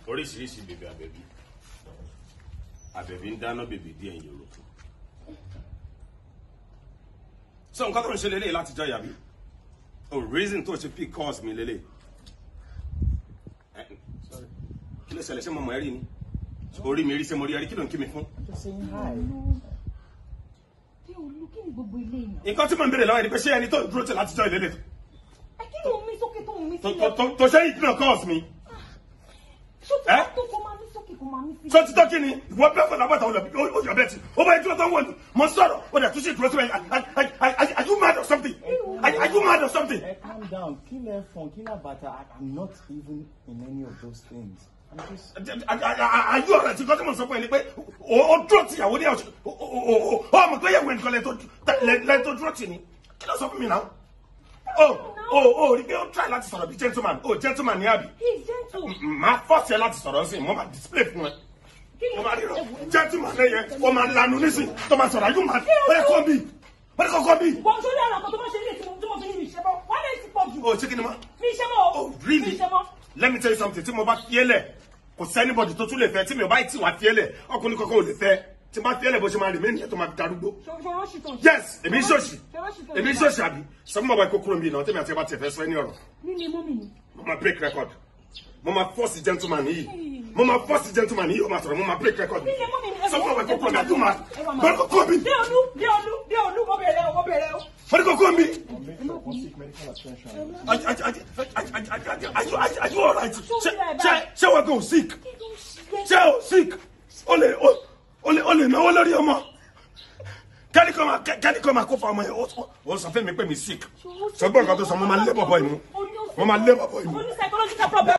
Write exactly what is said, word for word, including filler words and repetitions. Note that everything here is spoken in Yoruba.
oríṣiríṣi bèbè àbẹ̀bí àbẹ̀bí ń dáná bèbè díẹ̀ ń yòrò so nǹkan tó ń ṣe lélẹ̀ láti jọ yàbí o reason tó ṣe pick calls mi lélẹ̀ kí ló ṣẹlẹ̀ ṣé mo mọ̀ ẹ́ rí ni orí mi rí ṣé mo rí ẹ rí kí ló ń kí mi fún. nǹkan tí mo ń béèrè lọ́wọ́ ẹni pé ṣé ẹni tó dúró tẹ̀ láti jọ ìlélẹ̀ tó ṣe ìdúnà calls mi. So ti tọ́kì ni wọ́n bẹ́ẹ̀ fọlá bàtà ọ̀yọ́ bẹ́ẹ̀ tí ó bá ẹjọ́ tó ń wọ̀ ní mo sọ̀rọ̀ ó dẹ̀ tún ṣe ìdúró síbẹ̀ are you mad or something? Are you mad or something? Calm down, kill her phone, kill her bàtà. I'm not even in any of those things. I'm just. Are you alright? Because mo sọ fún ẹ ni pé o dúró ti ìyàwó ní ọ̀ṣọ́ o mọ̀ pé yẹ̀wò ẹnìkan lẹ́yìn tó dúró ti ni kí ló sọ fún mi náà? Oh, oh, oh, rí pé ó try láti sọ̀rọ̀ bí gentleman. Oh, gentleman ni àbí. He's gentle. Máa force ẹ láti sọ̀rọ̀ sí, mo máa display fún ẹ. Mo máa ríro. Gentleman lẹ́yẹ, o máa lanu nísìn, tó máa sọ̀rọ̀, ayú máa. Ó yẹ kó bí. Ó yẹ kó kó bí. Bọ́n sórí àrà kan tó máa ṣe ilé tí mo fi ní ìṣẹ́ bọ́. Wọ́n lè ti pọ̀ jù. Oh, ṣé kí ni ma? Mi ìṣẹ́ mọ́. Oh, really? Let me tell you something, tí mo bá fi ẹlẹ̀, kò sí anybody tó tún lè fẹ́, tí mi ò bá tí wà fi ẹlẹ̀, ọkùnrin kankan ò lè fẹ́. Tí bá fi ẹlẹ̀ bó ṣe máa rìn mí nìyẹn tó máa fi darúgbó. Yes, èmi ṣòṣì. Èmi ṣòṣì àbí. Sọ fún bàbá ikú kúrò mi náà, tẹ́mi àti ẹ bá tiẹ̀ fẹ́ sọ ẹni ọ̀rọ̀. Mo máa break record. Mo máa force gentleman yìí. Mo máa force gentleman yìí, ó máa sọ̀rọ̀, mo máa break record. Sọ fún bàbá ikú kúrò mi àti ó máa. Bọ́lá kò kúrò mi. Bí olú, bí olú, bí olú, mo bẹ̀rẹ̀ o, mo bẹ̀rẹ̀ o. Bọ́lá kò kúrò mi. Are you alright? Ṣé wọ́n kò sick? Ṣé o sick? O lè o lè o lè náwó lórí ọmọ. Kẹ́ni kọ́ máa kẹ́ni kọ́ máa kó fa ọmọ yẹn o sọ fún mi pé mi sick. Sọ gbọ́n nǹkan tó sọ mo máa lé bọ̀bọ̀ yìí mú. Mo máa lé bọ̀bọ̀ yìí mú.